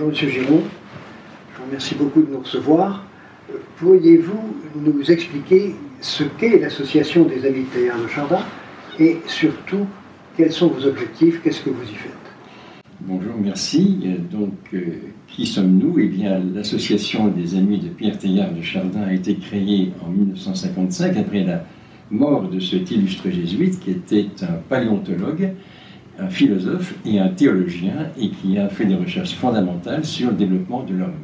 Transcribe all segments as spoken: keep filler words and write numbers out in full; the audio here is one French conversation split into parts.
Monsieur Giron, je vous remercie beaucoup de nous recevoir. Pourriez-vous nous expliquer ce qu'est l'association des Amis de Teilhard de Chardin et surtout quels sont vos objectifs, qu'est-ce que vous y faites? Bonjour, merci. Donc, euh, qui sommes-nous? Eh bien, l'association des Amis de Pierre Teilhard de Chardin a été créée en mille neuf cent cinquante-cinq après la mort de cet illustre jésuite qui était un paléontologue, un philosophe et un théologien et qui a fait des recherches fondamentales sur le développement de l'homme.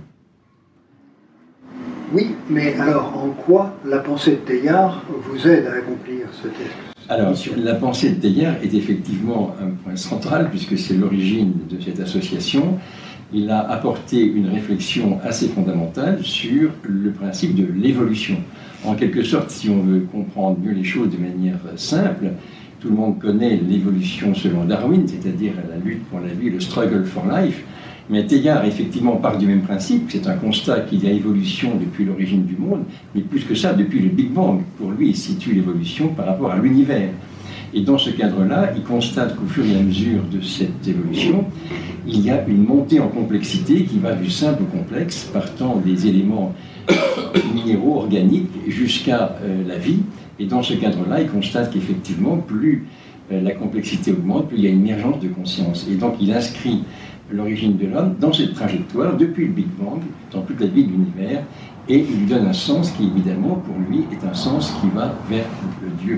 Oui, mais alors en quoi la pensée de Teilhard vous aide à accomplir cette Alors, mission? la pensée de Teilhard est effectivement un point central puisque c'est l'origine de cette association. Il a apporté une réflexion assez fondamentale sur le principe de l'évolution. En quelque sorte, si on veut comprendre mieux les choses de manière simple, tout le monde connaît l'évolution selon Darwin, c'est-à-dire la lutte pour la vie, le struggle for life. Mais Teilhard, effectivement, part du même principe. C'est un constat qu'il y a évolution depuis l'origine du monde, mais plus que ça, depuis le Big Bang. Pour lui, il situe l'évolution par rapport à l'univers. Et dans ce cadre-là, il constate qu'au fur et à mesure de cette évolution, il y a une montée en complexité qui va du simple au complexe, partant des éléments minéraux, organiques, jusqu'à euh, la vie. Et dans ce cadre-là, il constate qu'effectivement, plus euh, la complexité augmente, plus il y a une émergence de conscience. Et donc, il inscrit l'origine de l'homme dans cette trajectoire, depuis le Big Bang, dans toute la vie de l'univers, et il lui donne un sens qui, évidemment, pour lui, est un sens qui va vers le Dieu.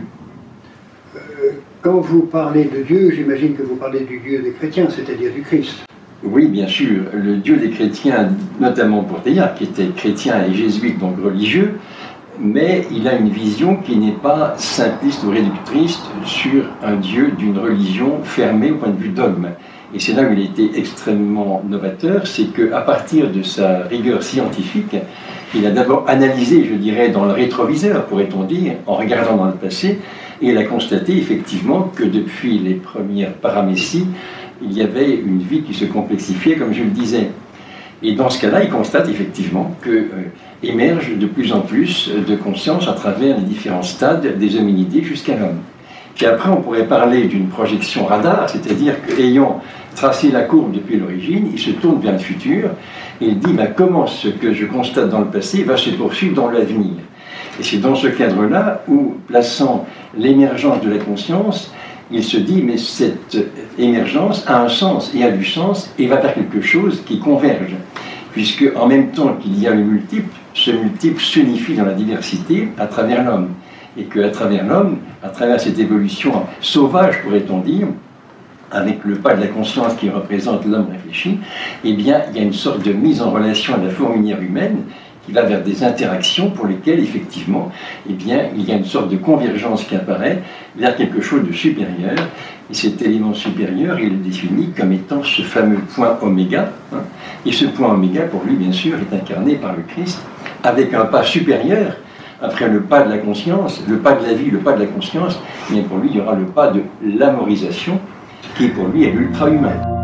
Euh, quand vous parlez de Dieu, j'imagine que vous parlez du Dieu des chrétiens, c'est-à-dire du Christ. Oui, bien sûr. Le Dieu des chrétiens, notamment pour Teilhard, qui était chrétien et jésuite, donc religieux, mais il a une vision qui n'est pas simpliste ou réductrice sur un Dieu d'une religion fermée au point de vue dogme. Et c'est là où il a été extrêmement novateur, c'est qu'à partir de sa rigueur scientifique, il a d'abord analysé, je dirais, dans le rétroviseur, pourrait-on dire, en regardant dans le passé, et il a constaté effectivement que depuis les premières paramécies, il y avait une vie qui se complexifiait, comme je le disais. Et dans ce cas-là, il constate effectivement que euh, émerge de plus en plus de conscience à travers les différents stades des hominidés jusqu'à l'homme. Puis après, on pourrait parler d'une projection radar, c'est-à-dire qu'ayant tracé la courbe depuis l'origine, il se tourne vers le futur et il dit ben, comment ce que je constate dans le passé va se poursuivre dans l'avenir. Et c'est dans ce cadre-là où, plaçant l'émergence de la conscience, il se dit mais cette émergence a un sens et a du sens et va vers quelque chose qui converge. Puisque en même temps qu'il y a le multiple, ce multiple s'unifie dans la diversité à travers l'homme. Et qu'à travers l'homme, à travers cette évolution sauvage, pourrait-on dire, avec le pas de la conscience qui représente l'homme réfléchi, eh bien, il y a une sorte de mise en relation à la fourmilière humaine qui va vers des interactions pour lesquelles, effectivement, eh bien, il y a une sorte de convergence qui apparaît vers quelque chose de supérieur. Et cet élément supérieur, il le définit comme étant ce fameux point oméga. Hein, et ce point oméga, pour lui, bien sûr, est incarné par le Christ, avec un pas supérieur. Après le pas de la conscience, le pas de la vie, le pas de la conscience, mais pour lui, il y aura le pas de l'amorisation, qui pour lui est l'ultra-humain.